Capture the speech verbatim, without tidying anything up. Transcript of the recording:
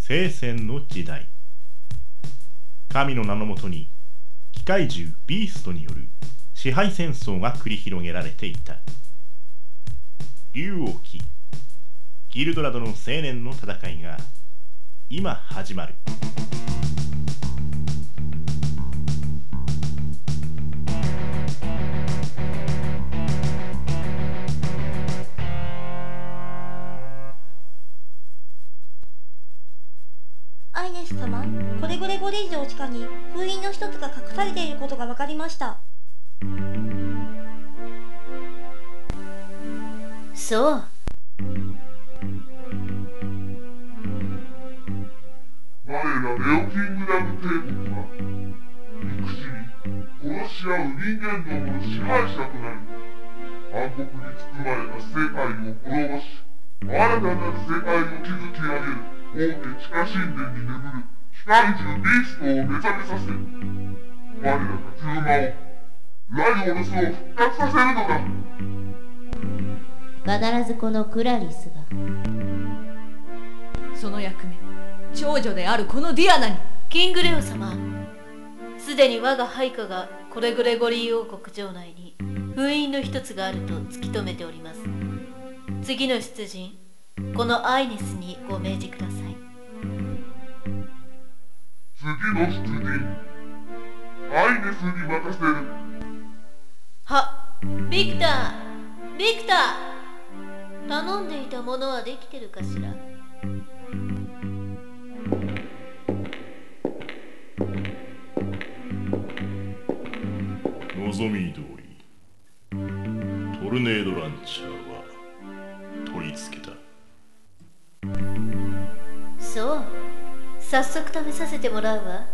聖戦の時代、神の名のもとに機械獣ビーストによる支配戦争が繰り広げられていた。竜王騎ギルドラドの青年の戦いが今始まる。 アイネス様、コレグレゴリー城地下に封印の一つが隠されていることが分かりました。 そう。 我らレオキングダム帝国は陸地に殺し合う人間どもの支配者となり、暗黒に包まれた世界を滅ぼし、新たなる世界を築き上げる大手地下神殿に眠る機械獣ビーストを目覚めさせ、我らがヒューマをライオルスを復活させるのだ。 必ずこのクラリスがその役目、長女であるこのディアナに。 キングレオ様、すでに我が配下がコレグレゴリー王国城内に封印の一つがあると突き止めております。次の出陣、このアイネスにご命じください。 次の出陣、アイネスに任せる。 は、ビクタービクター頼んでいたものはできてるかしら。 望み通りトルネードランチャーは取り付けた。 そう、早速試させてもらうわ。